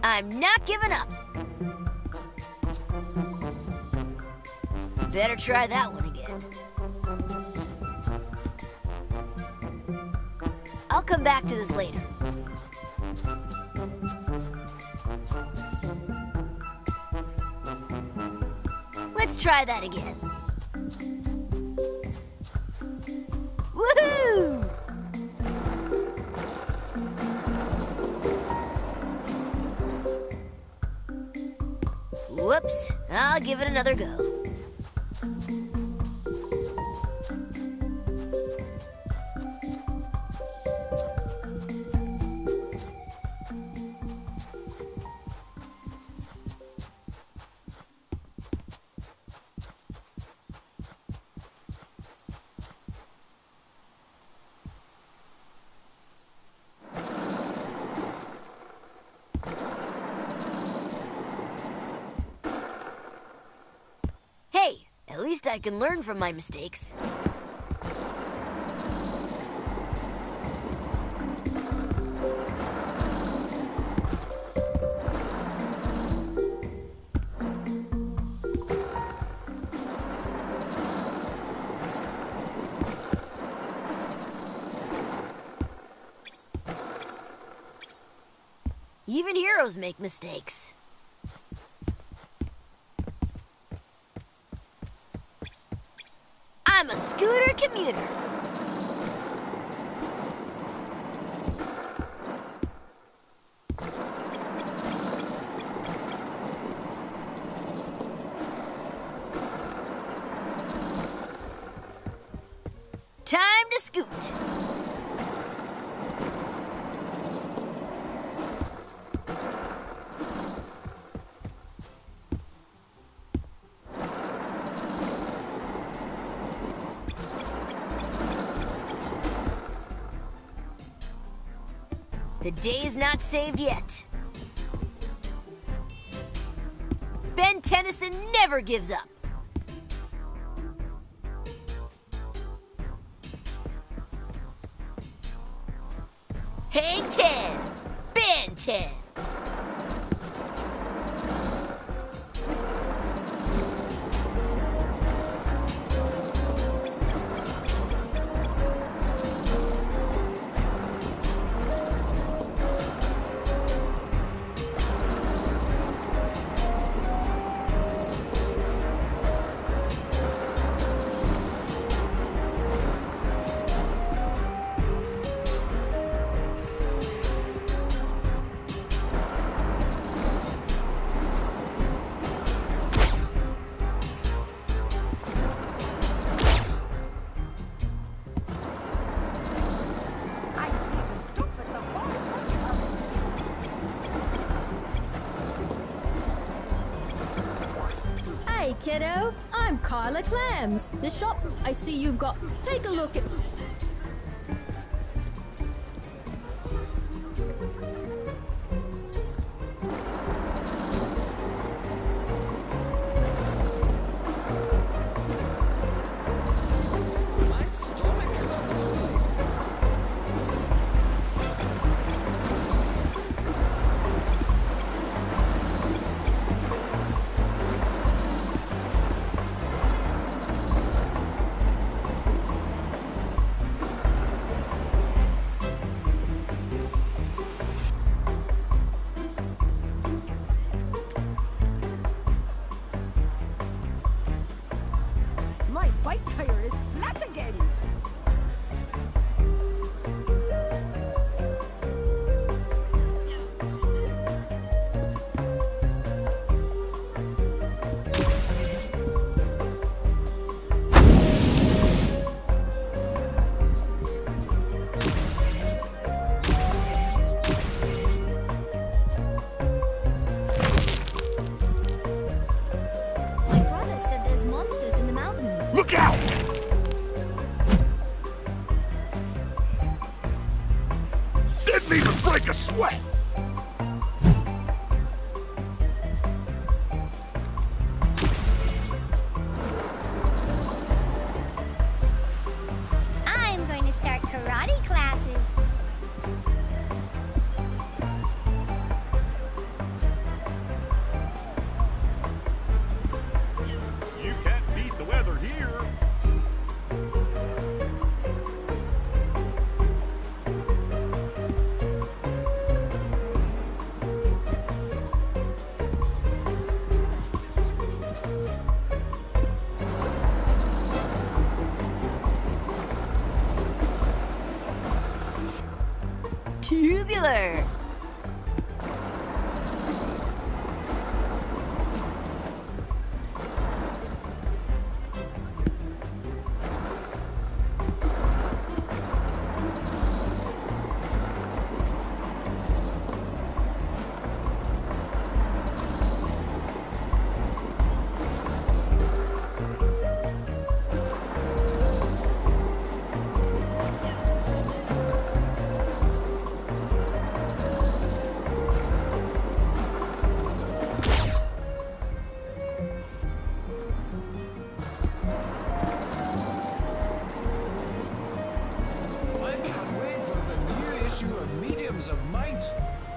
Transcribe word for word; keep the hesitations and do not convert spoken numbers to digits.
I'm not giving up. Better try that one again. I'll come back to this later. Let's try that again. Woohoo! Whoops, I'll give it another go. Hey, at least I can learn from my mistakes. Even heroes make mistakes. I'm a scooter commuter. Time to scoot. The day's not saved yet. Ben Tennyson never gives up. Hang ten, Ben ten. Hey kiddo, I'm Carla Clams. The shop I see you've got. Take a look at... My stomach is rumbling. claims of might